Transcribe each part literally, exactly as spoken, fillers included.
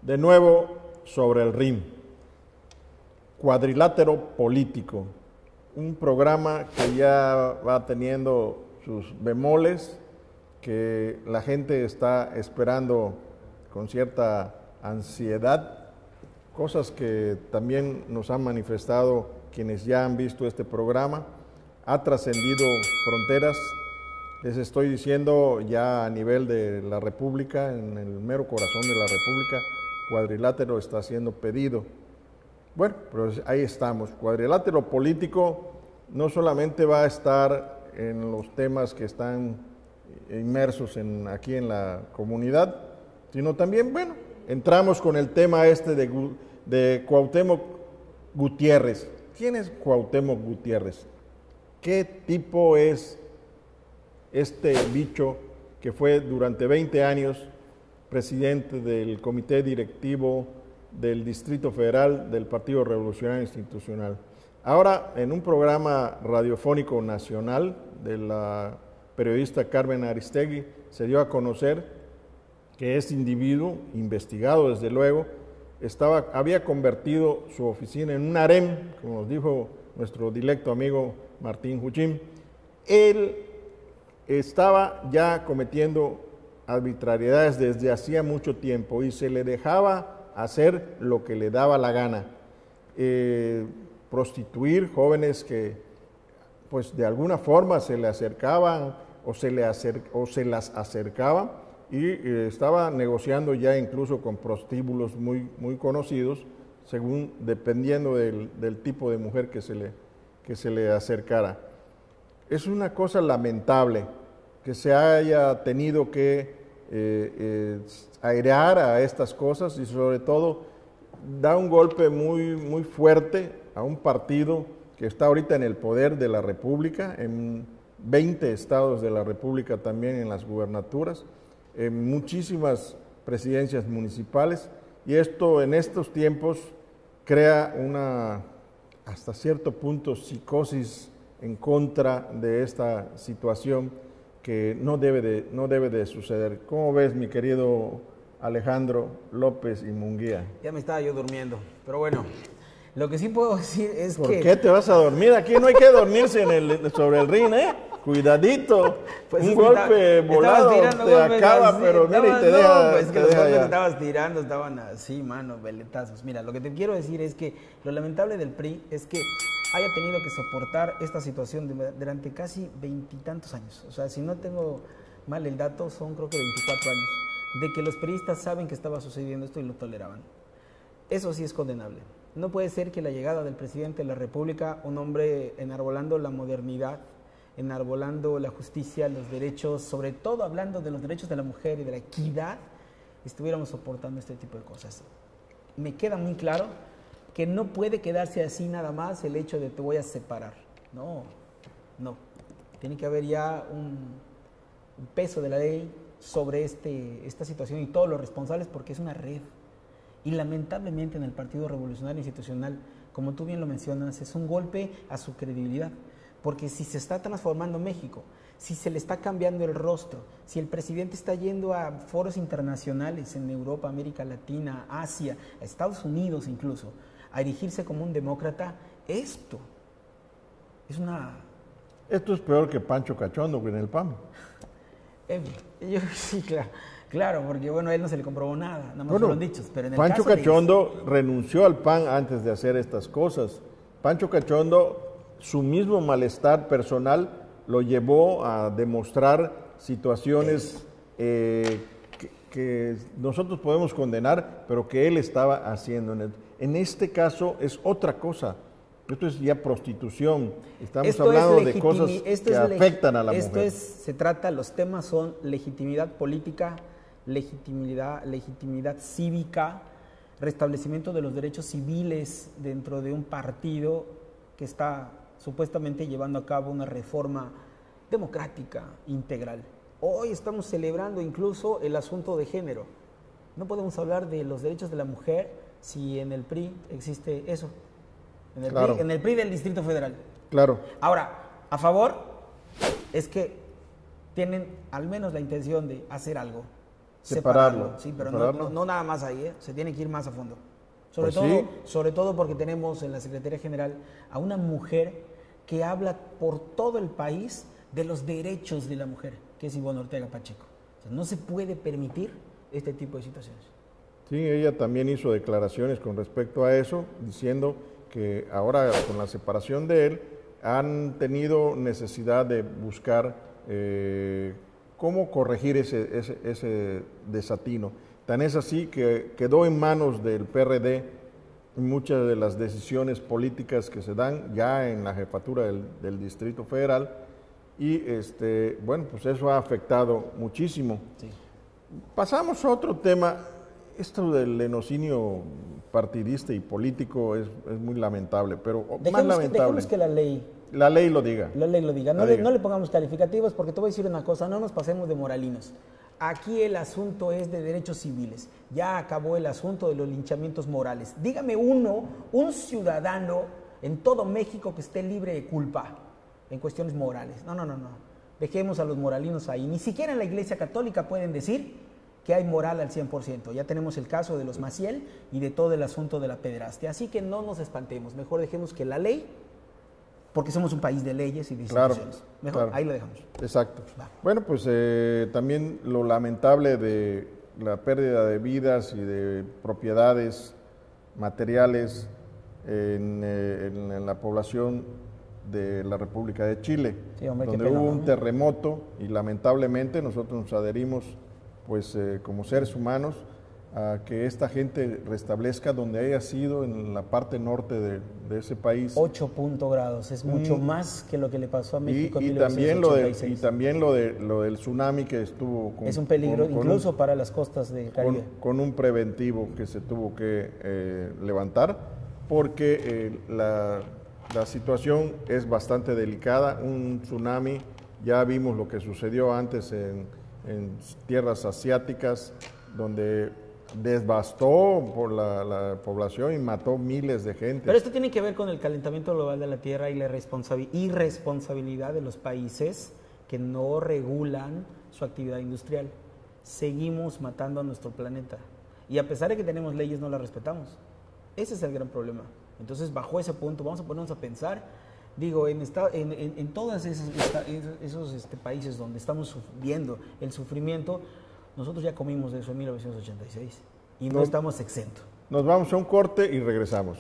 De nuevo sobre el R I M, Cuadrilátero Político, un programa que ya va teniendo sus bemoles, que la gente está esperando con cierta ansiedad, cosas que también nos han manifestado quienes ya han visto este programa. Ha trascendido fronteras, les estoy diciendo ya a nivel de la República, en el mero corazón de la República, Cuadrilátero está siendo pedido. Bueno, pues ahí estamos. Cuadrilátero Político no solamente va a estar en los temas que están inmersos en, aquí en la comunidad, sino también, bueno, entramos con el tema este de, de Cuauhtémoc Gutiérrez. ¿Quién es Cuauhtémoc Gutiérrez? ¿Qué tipo es este bicho que fue durante veinte años presidente del Comité Directivo del Distrito Federal del Partido Revolucionario Institucional? Ahora, en un programa radiofónico nacional de la periodista Carmen Aristegui, se dio a conocer que este individuo, investigado desde luego, estaba, había convertido su oficina en un harem, como nos dijo nuestro directo amigo Martín Juchín. Él estaba ya cometiendo arbitrariedades desde hacía mucho tiempo y se le dejaba hacer lo que le daba la gana. Eh, prostituir jóvenes que pues de alguna forma se le acercaban o se, le acer, o se las acercaban y eh, estaba negociando ya incluso con prostíbulos muy, muy conocidos, según dependiendo del, del tipo de mujer que se, le, que se le acercara. Es una cosa lamentable que se haya tenido que eh, eh, airear a estas cosas y sobre todo da un golpe muy, muy fuerte a un partido que está ahorita en el poder de la República, en veinte estados de la República también en las gubernaturas, en muchísimas presidencias municipales, y esto en estos tiempos crea una, hasta cierto punto, psicosis en contra de esta situación que no debe de, no debe de suceder. ¿Cómo ves, mi querido Alejandro López y Munguía? Ya me estaba yo durmiendo, pero bueno, lo que sí puedo decir es ¿Por que... ¿Por qué te vas a dormir? Aquí no hay que dormirse en el, sobre el ring, ¿eh? Cuidadito, pues un golpe estaba, volado te acaba, así, pero mira y te no, deja... Pues que te los deja golpes ya. que estabas tirando estaban así, mano, veletazos. Mira, lo que te quiero decir es que lo lamentable del P R I es que haya tenido que soportar esta situación de, durante casi veintitantos años. O sea, si no tengo mal el dato, son creo que veinticuatro años, de que los periodistas saben que estaba sucediendo esto y lo toleraban. Eso sí es condenable. No puede ser que la llegada del presidente de la República, un hombre enarbolando la modernidad, enarbolando la justicia, los derechos, sobre todo hablando de los derechos de la mujer y de la equidad, estuviéramos soportando este tipo de cosas. Me queda muy claro que no puede quedarse así nada más el hecho de te voy a separar. No, no. Tiene que haber ya un, un peso de la ley sobre este, esta situación y todos los responsables, porque es una red. Y lamentablemente en el Partido Revolucionario Institucional, como tú bien lo mencionas, es un golpe a su credibilidad. Porque si se está transformando México, si se le está cambiando el rostro, si el presidente está yendo a foros internacionales en Europa, América Latina, Asia, a Estados Unidos incluso, a erigirse como un demócrata, esto es una... Esto es peor que Pancho Cachondo en el P A M. Eh, yo, sí, claro. Claro, porque bueno, a él no se le comprobó nada, nada más bueno, fueron dichos. Pero en el Pancho caso Cachondo de... renunció al P A N antes de hacer estas cosas. Pancho Cachondo, su mismo malestar personal lo llevó a demostrar situaciones eh, que, que nosotros podemos condenar, pero que él estaba haciendo. En, el, en este caso es otra cosa. Esto es ya prostitución. Estamos esto hablando es de cosas esto que es afectan a la esto mujer. Es, se trata, los temas son legitimidad política, legitimidad, legitimidad cívica, restablecimiento de los derechos civiles dentro de un partido que está supuestamente llevando a cabo una reforma democrática integral. Hoy estamos celebrando incluso el asunto de género. No podemos hablar de los derechos de la mujer si en el P R I existe eso. En el, claro. P R I, en el P R I del Distrito Federal. Claro. Ahora, a favor es que tienen al menos la intención de hacer algo. separarlo. Sí, pero separarlo. No, no, no nada más ahí, ¿eh? Se tiene que ir más a fondo. Sobre, Pues todo, sí. sobre todo porque tenemos en la Secretaría General a una mujer que habla por todo el país de los derechos de la mujer, que es Ivonne Ortega Pacheco. O sea, no se puede permitir este tipo de situaciones. Sí, ella también hizo declaraciones con respecto a eso, diciendo que ahora con la separación de él han tenido necesidad de buscar eh, cómo corregir ese, ese, ese desatino. Tan es así que quedó en manos del P R D muchas de las decisiones políticas que se dan ya en la jefatura del, del Distrito Federal y este, bueno, pues eso ha afectado muchísimo. Sí. Pasamos a otro tema. Esto del lenocinio partidista y político es, es muy lamentable, pero Dejemos más que, lamentable. dejemos que la ley, La ley lo diga. la ley lo diga. No, La le, diga. no le pongamos calificativos porque te voy a decir una cosa, no nos pasemos de moralinos. Aquí el asunto es de derechos civiles. Ya acabó el asunto de los linchamientos morales. Dígame uno, un ciudadano en todo México que esté libre de culpa en cuestiones morales. No, no, no, no. Dejemos a los moralinos ahí. Ni siquiera en la Iglesia Católica pueden decir que hay moral al cien por ciento. Ya tenemos el caso de los Maciel y de todo el asunto de la pederastia. Así que no nos espantemos. Mejor dejemos que la ley, porque somos un país de leyes y de instituciones. Claro, Mejor, claro. ahí lo dejamos. Exacto. Va. Bueno, pues eh, también lo lamentable de la pérdida de vidas y de propiedades materiales en, eh, en, en la población de la República de Chile, Sí, hombre, qué donde pena, hubo ¿no? un terremoto y lamentablemente nosotros nos adherimos pues eh, como seres humanos a que esta gente restablezca donde haya sido en la parte norte de, de ese país. ocho punto grados, es mucho Mm. más que lo que le pasó a Y, México en y también lo de, y mil novecientos ochenta y seis. también lo de lo del tsunami que estuvo con, Es un peligro con- con incluso un, para las costas del Caribe. con, con un preventivo que se tuvo que eh, levantar porque eh, la, la situación es bastante delicada. Un tsunami, ya vimos lo que sucedió antes en, en tierras asiáticas donde devastó por la, la población y mató miles de gente. Pero esto tiene que ver con el calentamiento global de la Tierra y la responsabi- irresponsabilidad de los países que no regulan su actividad industrial. Seguimos matando a nuestro planeta y a pesar de que tenemos leyes no las respetamos. Ese es el gran problema. Entonces, bajo ese punto, vamos a ponernos a pensar, digo, en, esta, en, en, en todos esos, esta- esos este, países donde estamos viendo el sufrimiento, nosotros ya comimos de eso en mil novecientos ochenta y seis y no, No. estamos exentos. Nos vamos a un corte y regresamos.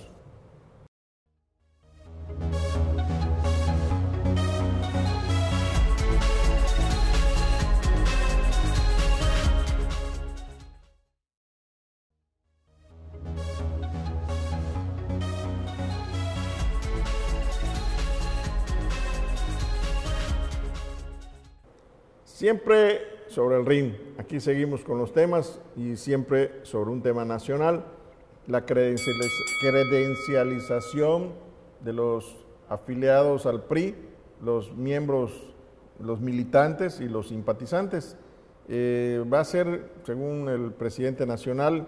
Siempre sobre el ring. Aquí seguimos con los temas y siempre sobre un tema nacional. La credencializ- credencialización de los afiliados al P R I, los miembros, los militantes y los simpatizantes. Eh, va a ser, según el presidente nacional,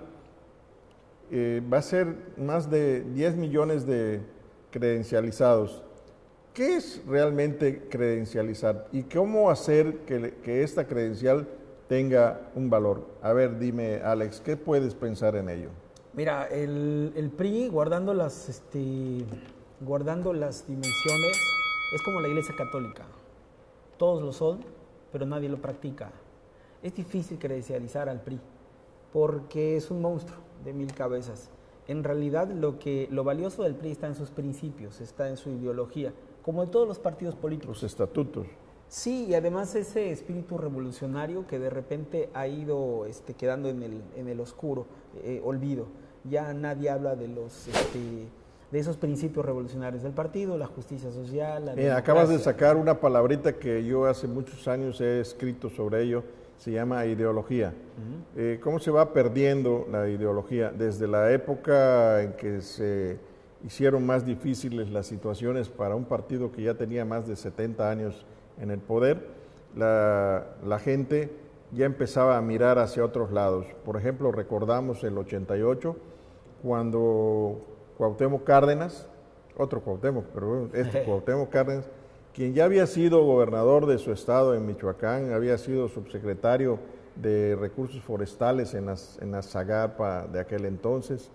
eh, va a ser más de diez millones de credencializados. ¿Qué es realmente credencializar y cómo hacer que, que esta credencial tenga un valor? A ver, dime, Alex, ¿qué puedes pensar en ello? Mira, el, el P R I, guardando las, este, guardando las dimensiones, es como la Iglesia Católica. Todos lo son, pero nadie lo practica. Es difícil credencializar al P R I, porque es un monstruo de mil cabezas. En realidad, lo, que, lo valioso del P R I está en sus principios, está en su ideología, como en todos los partidos políticos. Los estatutos. Sí, y además ese espíritu revolucionario que de repente ha ido este, quedando en el, en el oscuro, eh, olvido. Ya nadie habla de los este, de esos principios revolucionarios del partido, la justicia social, la Eh, acabas de democracia. sacar una palabrita que yo hace muchos años he escrito sobre ello, se llama ideología. Uh-huh. eh, ¿Cómo se va perdiendo la ideología? Desde la época en que se hicieron más difíciles las situaciones para un partido que ya tenía más de setenta años en el poder, la, la gente ya empezaba a mirar hacia otros lados. Por ejemplo, recordamos el ochenta y ocho, cuando Cuauhtémoc Cárdenas, otro Cuauhtémoc, pero este Cuauhtémoc Cárdenas, quien ya había sido gobernador de su estado en Michoacán, había sido subsecretario de recursos forestales en, las, en la Zagarpa de aquel entonces.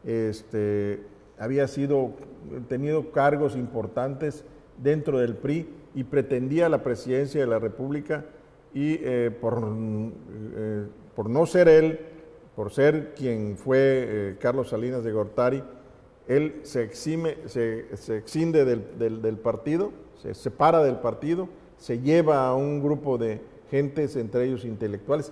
Este, había sido, tenido cargos importantes dentro del P R I y pretendía la presidencia de la República y eh, por, eh, por no ser él, por ser quien fue eh, Carlos Salinas de Gortari, él se exime, se, se exinde del, del, del partido, se separa del partido, se lleva a un grupo de gentes, entre ellos intelectuales,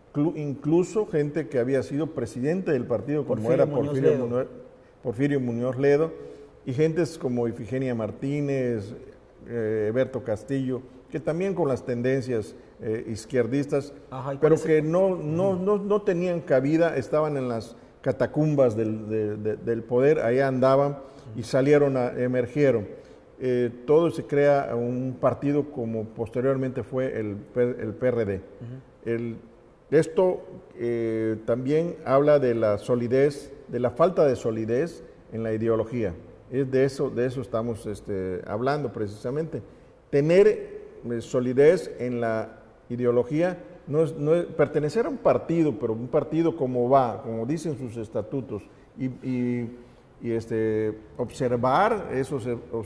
incluso gente que había sido presidente del partido, como Porfirio era Porfirio Muñoz, Muñoz, Porfirio Muñoz Ledo, y gentes como Ifigenia Martínez, eh, Eberto Castillo, que también con las tendencias eh, izquierdistas, Ajá, pero que no, no, no, no tenían cabida, estaban en las catacumbas del, de, de, del poder, allá andaban y salieron, a, emergieron. Eh, todo se crea un partido como posteriormente fue el, el P R D. Uh-huh. el, esto eh, también habla de la solidez, de la falta de solidez en la ideología. Es de eso, de eso estamos este, hablando precisamente. Tener eh, solidez en la ideología no es, no es pertenecer a un partido, pero un partido como va, como dicen sus estatutos, y, y, y este, observar esos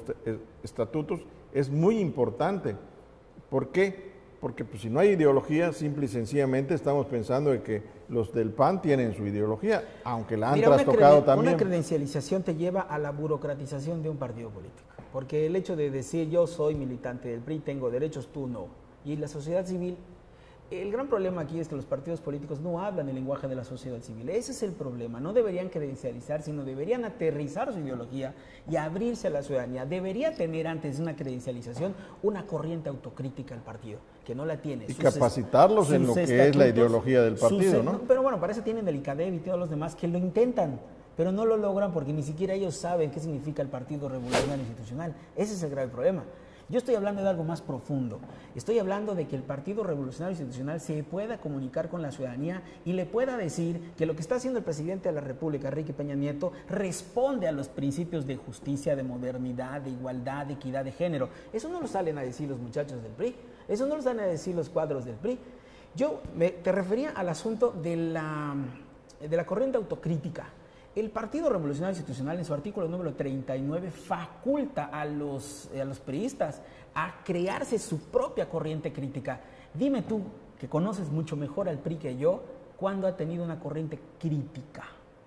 estatutos es muy importante. ¿Por qué? Porque pues, si no hay ideología, simple y sencillamente estamos pensando de que los del P A N tienen su ideología, aunque la han Mira, trastocado una también. Una credencialización te lleva a la burocratización de un partido político, porque el hecho de decir yo soy militante del P R I, tengo derechos, tú no, y la sociedad civil, el gran problema aquí es que los partidos políticos no hablan el lenguaje de la sociedad civil. Ese es el problema. No deberían credencializar, sino deberían aterrizar su ideología y abrirse a la ciudadanía. Debería tener antes de una credencialización una corriente autocrítica al partido, que no la tiene. Y sus capacitarlos en lo que es la ideología del partido, sus, ¿no? Pero bueno, para eso tienen el ICADEB y todos los demás que lo intentan, pero no lo logran porque ni siquiera ellos saben qué significa el Partido Revolucionario Institucional. Ese es el grave problema. Yo estoy hablando de algo más profundo. Estoy hablando de que el Partido Revolucionario Institucional se pueda comunicar con la ciudadanía y le pueda decir que lo que está haciendo el presidente de la República, Enrique Peña Nieto, responde a los principios de justicia, de modernidad, de igualdad, de equidad de género. Eso no lo salen a decir los muchachos del P R I, eso no lo salen a decir los cuadros del P R I. Yo me, te refería al asunto de la, de la corriente autocrítica. El Partido Revolucionario Institucional, en su artículo número treinta y nueve, faculta a los, a los priistas a crearse su propia corriente crítica. Dime tú, que conoces mucho mejor al P R I que yo, ¿cuándo ha tenido una corriente crítica?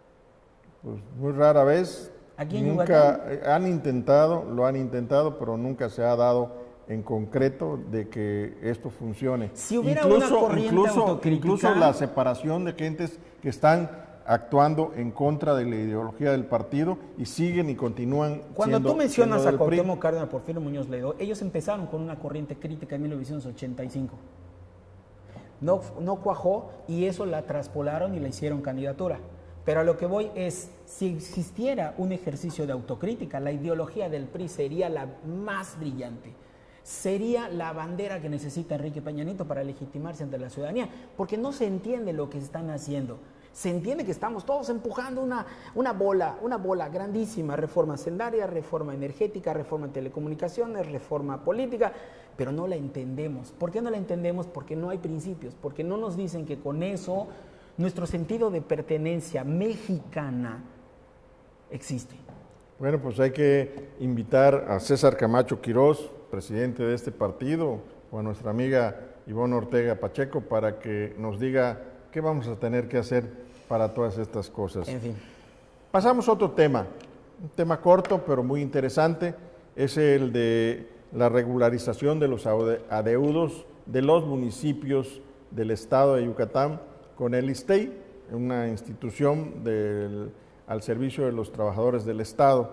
Pues muy rara vez. ¿Aquí en nunca Yucatán? Han intentado, lo han intentado, pero nunca se ha dado en concreto de que esto funcione. Si hubiera incluso, una corriente incluso, autocrítica, incluso la separación de gentes que están actuando en contra de la ideología del partido y siguen y continúan Cuando siendo, tú mencionas a Cuauhtémoc P R I. Cárdenas, Porfirio Muñoz Ledo, ellos empezaron con una corriente crítica en mil novecientos ochenta y cinco. No, no cuajó y eso la traspolaron y la hicieron candidatura. Pero a lo que voy es, si existiera un ejercicio de autocrítica, la ideología del P R I sería la más brillante. Sería la bandera que necesita Enrique Peña Nieto para legitimarse ante la ciudadanía, porque no se entiende lo que están haciendo. Se entiende que estamos todos empujando una, una bola, una bola grandísima, reforma hacendaria, reforma energética, reforma en telecomunicaciones, reforma política, pero no la entendemos. ¿Por qué no la entendemos? Porque no hay principios, porque no nos dicen que con eso nuestro sentido de pertenencia mexicana existe. Bueno, pues hay que invitar a César Camacho Quirós, presidente de este partido, o a nuestra amiga Ivonne Ortega Pacheco, para que nos diga qué vamos a tener que hacer para todas estas cosas. En fin. Pasamos a otro tema, un tema corto pero muy interesante, es el de la regularización de los adeudos de los municipios del estado de Yucatán con el ISSSTEI, una institución del, al servicio de los trabajadores del estado.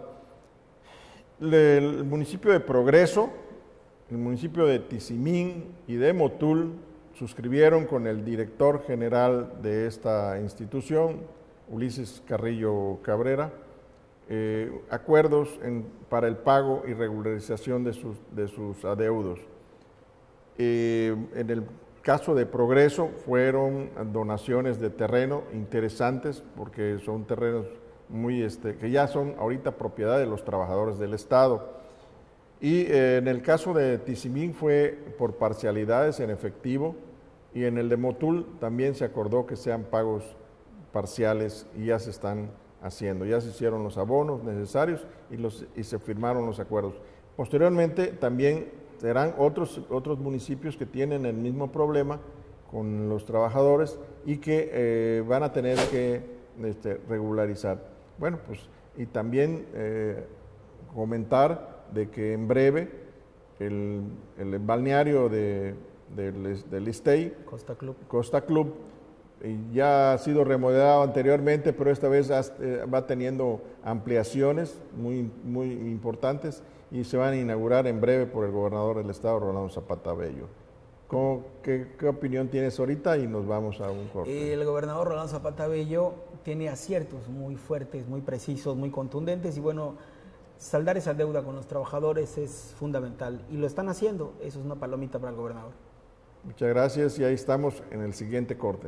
El municipio de Progreso, el municipio de Tizimín y de Motul suscribieron con el director general de esta institución, Ulises Carrillo Cabrera, eh, acuerdos en, para el pago y regularización de sus, de sus adeudos. Eh, en el caso de Progreso fueron donaciones de terreno interesantes porque son terrenos muy, este, que ya son ahorita propiedad de los trabajadores del estado. Y eh, en el caso de Tizimín fue por parcialidades en efectivo y en el de Motul también se acordó que sean pagos parciales y ya se están haciendo, ya se hicieron los abonos necesarios y, los, y se firmaron los acuerdos. Posteriormente también serán otros, otros municipios que tienen el mismo problema con los trabajadores y que eh, van a tener que este, regularizar. Bueno, pues y también eh, comentar de que en breve el, el balneario de, del, del Istey, Costa Club, Costa Club ya ha sido remodelado anteriormente, pero esta vez va teniendo ampliaciones muy, muy importantes y se van a inaugurar en breve por el gobernador del estado, Rolando Zapata Bello. ¿Qué, qué opinión tienes ahorita? Y nos vamos a un corte. El gobernador Rolando Zapata Bello tiene aciertos muy fuertes, muy precisos, muy contundentes y bueno, saldar esa deuda con los trabajadores es fundamental y lo están haciendo. Eso es una palomita para el gobernador. Muchas gracias y ahí estamos en el siguiente corte.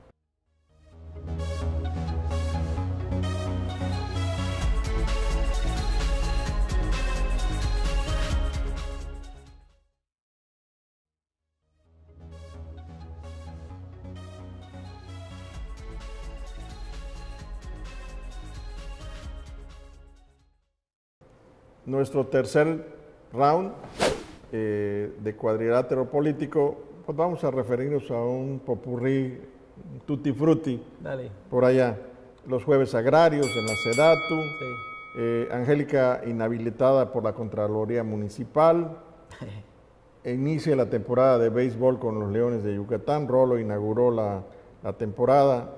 Nuestro tercer round eh, de cuadrilátero político, pues vamos a referirnos a un popurrí tutti frutti. Dale. Por allá. Los jueves agrarios en la SEDATU, sí. eh, Angélica inhabilitada por la Contraloría Municipal, inicia la temporada de béisbol con los Leones de Yucatán, Rolo inauguró la, la temporada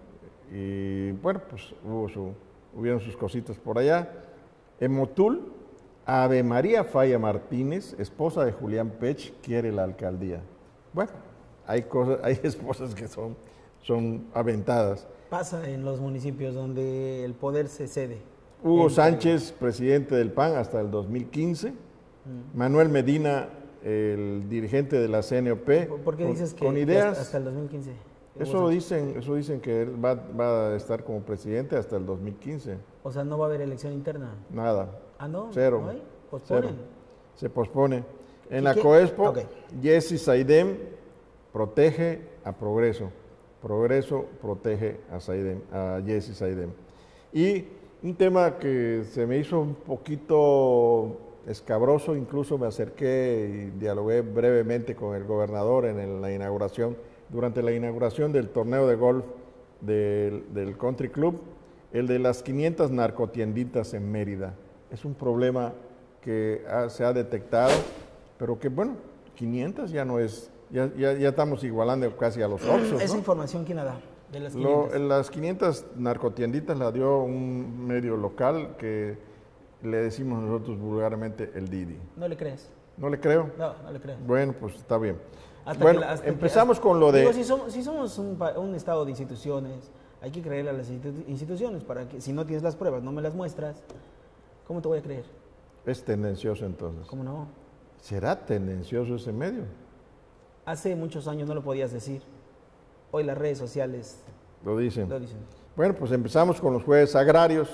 y bueno, pues hubo su, hubieron sus cositas por allá. En Motul, Ave María Falla Martínez, esposa de Julián Pech, quiere la alcaldía. Bueno, hay cosas, hay esposas que son, son aventadas. Pasa en los municipios donde el poder se cede. Hugo Entre... Sánchez, presidente del P A N hasta el dos mil quince. Mm. Manuel Medina, el dirigente de la C N O P. ¿Por qué con, dices que, con ideas, que hasta el dos mil quince? Eso dicen, eso dicen que él va, va a estar como presidente hasta el dos mil quince. O sea, ¿no va a haber elección interna? Nada. ¿Ah, no? Cero. ¿No hay? ¿Posponen? Cero. Se pospone. En la qué? COESPO, Okay. Jesse Saidem protege a Progreso. Progreso protege a, Saidem, a Jesse Saidem. Y un tema que se me hizo un poquito escabroso, incluso me acerqué y dialogué brevemente con el gobernador en el, la inauguración, durante la inauguración del torneo de golf del, del Country Club, el de las quinientas narcotienditas en Mérida. Es un problema que ha, se ha detectado, pero que bueno, quinientas ya no es, ya, ya, ya estamos igualando casi a los Oxxos, ¿Esa ¿no? información quién la da? De las quinientas. Lo, las quinientas narcotienditas la dio un medio local que le decimos nosotros vulgarmente el Didi. ¿No le crees? ¿No le creo? No, no le creo. Bueno, pues está bien. Hasta bueno, que, hasta empezamos que, con lo de... Digo, si somos, si somos un, un estado de instituciones, hay que creerle a las instituciones, para que si no tienes las pruebas, no me las muestras, ¿cómo te voy a creer? Es tendencioso entonces. ¿Cómo no? ¿Será tendencioso ese medio? Hace muchos años no lo podías decir. Hoy las redes sociales lo dicen. Lo dicen. Bueno, pues empezamos con los jueves agrarios.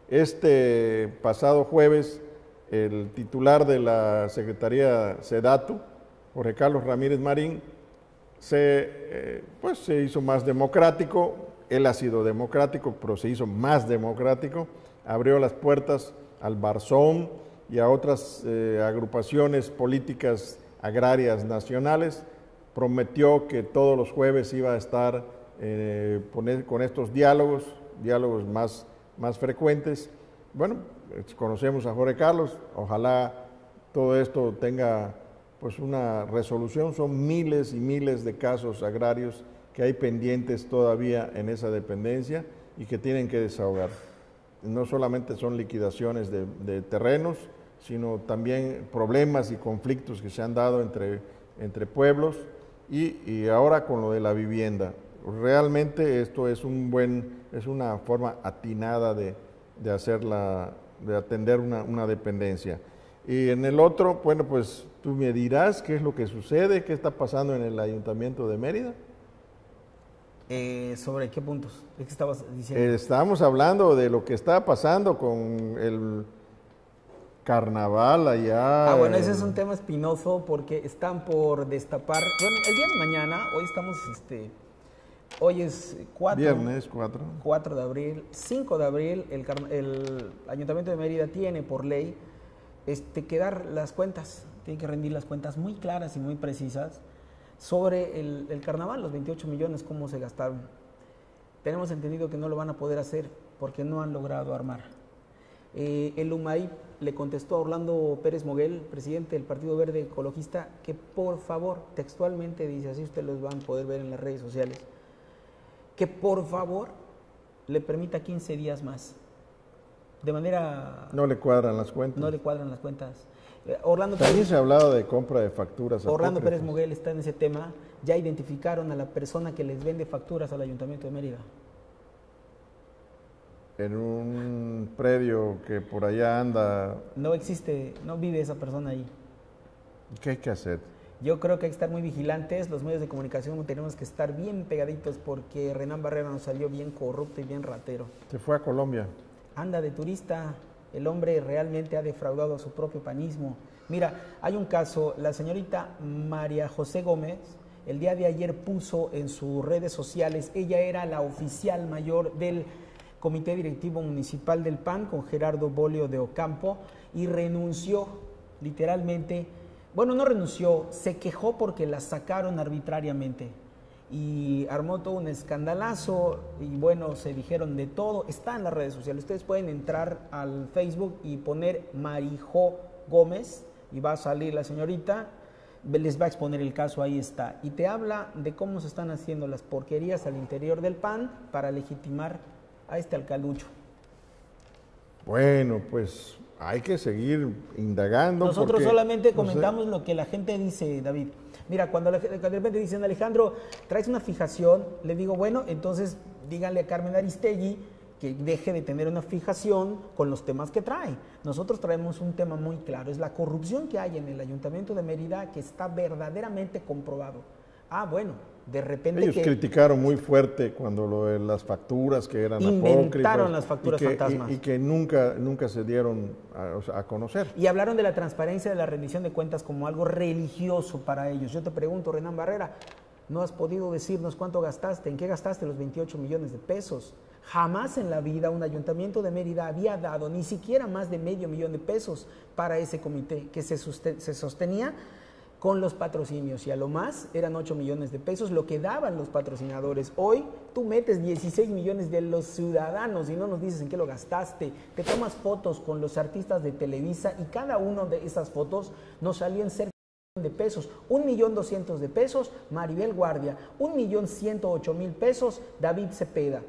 Este pasado jueves, el titular de la Secretaría SEDATU, Jorge Carlos Ramírez Marín, se, eh, pues se hizo más democrático. Él ha sido democrático, pero se hizo más democrático. Abrió las puertas al Barzón y a otras eh, agrupaciones políticas agrarias nacionales. Prometió que todos los jueves iba a estar eh, poner, con estos diálogos, diálogos más, más frecuentes. Bueno, conocemos a Jorge Carlos, ojalá todo esto tenga pues una resolución. Son miles y miles de casos agrarios que hay pendientes todavía en esa dependencia y que tienen que desahogar. No solamente son liquidaciones de, de terrenos, sino también problemas y conflictos que se han dado entre, entre pueblos y, y ahora con lo de la vivienda. Realmente esto es un buen, es una forma atinada de, de hacer la, de atender una, una dependencia. Y en el otro, bueno, pues tú me dirás qué es lo que sucede, qué está pasando en el Ayuntamiento de Mérida. Eh, ¿Sobre qué puntos? ¿Qué estabas diciendo? Eh, estábamos hablando de lo que está pasando con el carnaval allá. Ah, bueno, ese es un tema espinoso porque están por destapar. Bueno, el día de mañana, hoy estamos, este, hoy es cuatro. Viernes cuatro. cuatro de abril, cinco de abril, el, el Ayuntamiento de Mérida tiene por ley este, que dar las cuentas, tiene que rendir las cuentas muy claras y muy precisas sobre el, el carnaval, los veintiocho millones, cómo se gastaron. Tenemos entendido que no lo van a poder hacer porque no han logrado armar. Eh, el UMAI le contestó a Orlando Pérez Moguel, presidente del Partido Verde Ecologista, que por favor, textualmente dice, así ustedes los van a poder ver en las redes sociales, que por favor le permita quince días más. De manera... No le cuadran las cuentas. No le cuadran las cuentas. Eh, Orlando También Pérez, se ha hablado de compra de facturas. Orlando apócrifas. Pérez Moguel está en ese tema. Ya identificaron a la persona que les vende facturas al Ayuntamiento de Mérida. En un predio que por allá anda. No existe, no vive esa persona ahí. ¿Qué hay que hacer? Yo creo que hay que estar muy vigilantes, los medios de comunicación tenemos que estar bien pegaditos porque Renán Barrera nos salió bien corrupto y bien ratero. Se fue a Colombia. Anda de turista, el hombre realmente ha defraudado a su propio panismo. Mira, hay un caso, la señorita María José Gómez, el día de ayer puso en sus redes sociales, ella era la oficial mayor del Comité Directivo Municipal del P A N con Gerardo Bolio de Ocampo y renunció literalmente. Bueno, no renunció, se quejó porque la sacaron arbitrariamente y armó todo un escandalazo y bueno, se dijeron de todo. Está en las redes sociales, ustedes pueden entrar al Facebook y poner Marijó Gómez y va a salir la señorita, les va a exponer el caso, ahí está. Y te habla de cómo se están haciendo las porquerías al interior del P A N para legitimar a este alcalucho. Bueno, pues hay que seguir indagando. Nosotros porque, solamente no comentamos sé. lo que la gente dice, David. Mira, cuando de repente dicen, Alejandro, traes una fijación, le digo, bueno, entonces díganle a Carmen Aristegui que deje de tener una fijación con los temas que trae. Nosotros traemos un tema muy claro, es la corrupción que hay en el Ayuntamiento de Mérida que está verdaderamente comprobado. Ah, bueno, de repente Ellos que criticaron muy fuerte cuando lo de las facturas que eran inventaron apócrifas las facturas y que, fantasmas. Y, y que nunca, nunca se dieron a, o sea, a conocer. Y hablaron de la transparencia de la rendición de cuentas como algo religioso para ellos. Yo te pregunto, Renán Barrera, ¿no has podido decirnos cuánto gastaste? ¿En qué gastaste los veintiocho millones de pesos? Jamás en la vida un ayuntamiento de Mérida había dado ni siquiera más de medio millón de pesos para ese comité que se, se sostenía con los patrocinios y a lo más eran ocho millones de pesos lo que daban los patrocinadores. Hoy tú metes dieciséis millones de los ciudadanos y no nos dices en qué lo gastaste. Te tomas fotos con los artistas de Televisa y cada una de esas fotos nos salían cerca de pesos, un millón doscientos de pesos Maribel Guardia, un millón ciento ocho mil pesos David Cepeda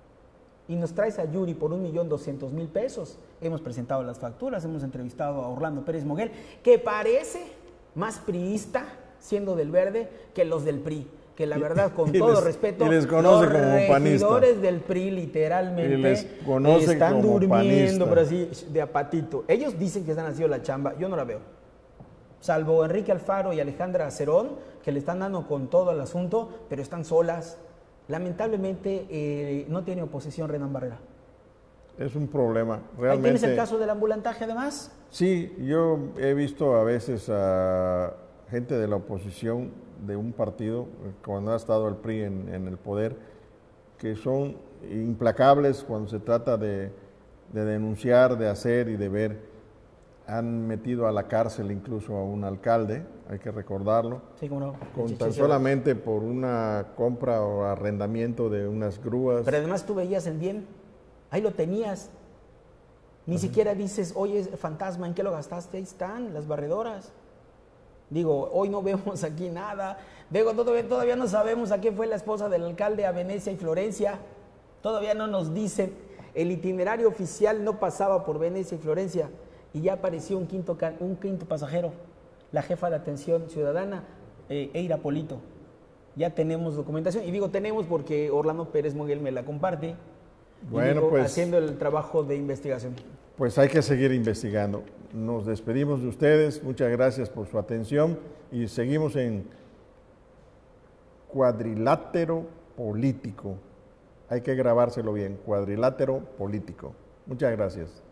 y nos traes a Yuri por un millón doscientos mil pesos. Hemos presentado las facturas, hemos entrevistado a Orlando Pérez Moguel, que parece más priista siendo del Verde que los del P R I, que la verdad, con y todo les, respeto, y les conoce los como regidores del P R I literalmente y les conoce están como durmiendo, panista. pero así de apatito. Ellos dicen que están haciendo la chamba, yo no la veo. Salvo Enrique Alfaro y Alejandra Cerón, que le están dando con todo el asunto, pero están solas. Lamentablemente eh, no tiene oposición Renán Barrera. Es un problema. Realmente. Ahí tienes el caso del ambulantaje además. Sí, yo he visto a veces a gente de la oposición de un partido, cuando ha estado el P R I en, en el poder, que son implacables cuando se trata de, de denunciar, de hacer y de ver. Han metido a la cárcel incluso a un alcalde, hay que recordarlo, Sí, cómo no. con Sí, tan sí, sí. solamente por una compra o arrendamiento de unas grúas. Pero además tú veías el bien, ahí lo tenías. Ni Ajá. siquiera dices, oye, fantasma, ¿en qué lo gastaste? Ahí están las barredoras. Digo, hoy no vemos aquí nada. Digo, todavía, todavía no sabemos a qué fue la esposa del alcalde a Venecia y Florencia. Todavía no nos dicen. El itinerario oficial no pasaba por Venecia y Florencia. Y ya apareció un quinto, un quinto pasajero, la jefa de atención ciudadana, eh, Eira Polito. Ya tenemos documentación, y digo tenemos porque Orlando Pérez Moguel me la comparte, Bueno, digo, pues, haciendo el trabajo de investigación. Pues hay que seguir investigando. Nos despedimos de ustedes, muchas gracias por su atención y seguimos en Cuadrilátero Político. Hay que grabárselo bien, Cuadrilátero Político. Muchas gracias.